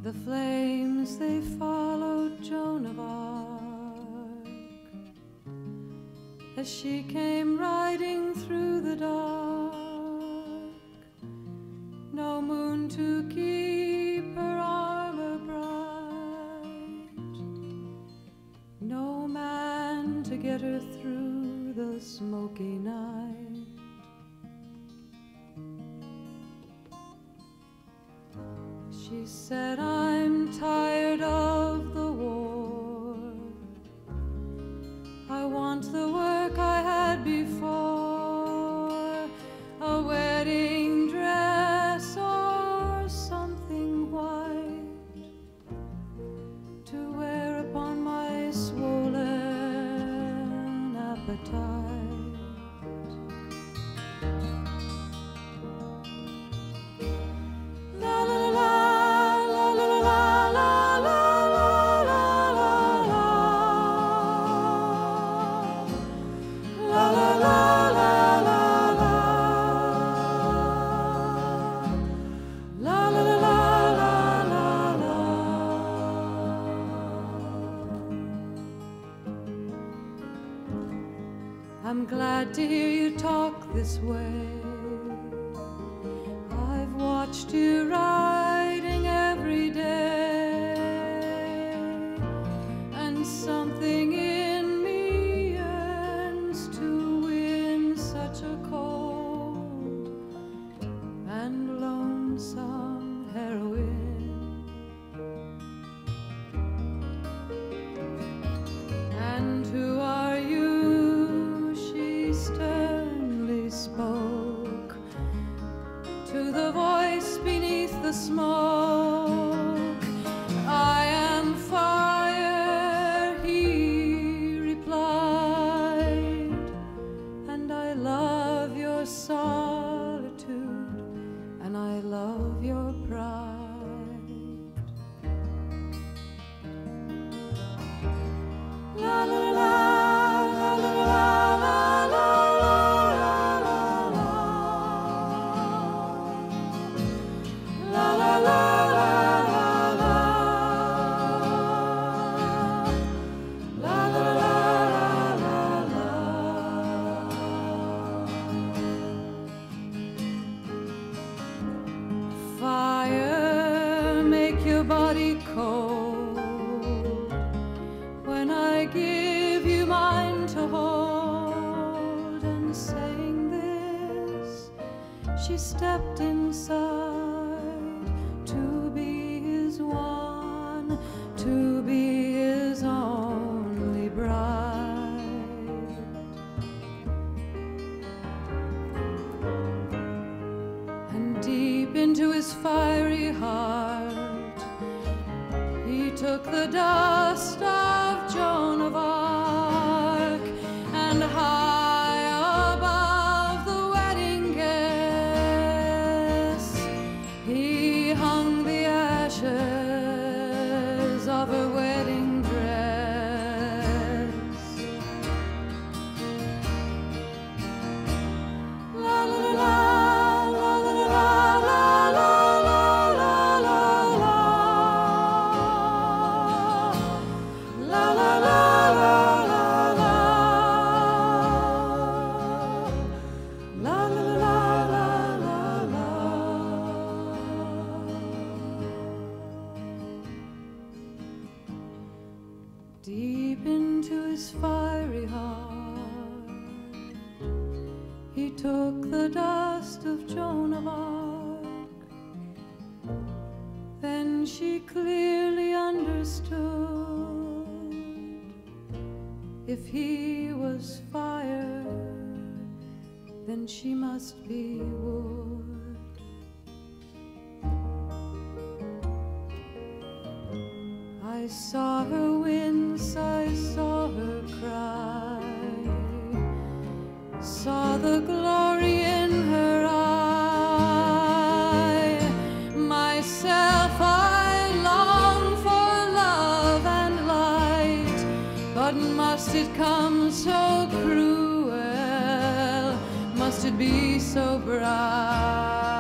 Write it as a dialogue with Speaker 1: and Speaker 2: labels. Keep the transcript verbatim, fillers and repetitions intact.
Speaker 1: The flames, they followed Joan of Arc as she came riding through the dark. No moon to keep her armor bright, no man to get her through the smoky night. She said, I'm tired of the war. I want the work I had before, a wedding dress or something white to wear upon my swollen appetite. I'm glad to hear you talk this way. I've watched you riding every day, and something in me yearns to win such a cold and lonesome heroine. And who are you? Sternly spoke to the voice beneath the smoke. I am fire, he replied, and I love your solitude, and I love your pride. La la la la la la la. Fire, make your body cold when I give you mine to hold. And saying this, she stepped inside to be his one, to be his only bride. And deep into his fiery heart, he took the dust of Joan of Arc, and high above the wedding guests, he hung the ashes of her wedding dress. La la la la. Deep into his fiery heart, he took the dust of Joan of Arc. Then she clearly understood, if he was fire, then she must be wood. I saw her wince, I saw her cry, saw the glory in her eye. Myself, I long for love and light, but must it come so cruel? Must it be so bright?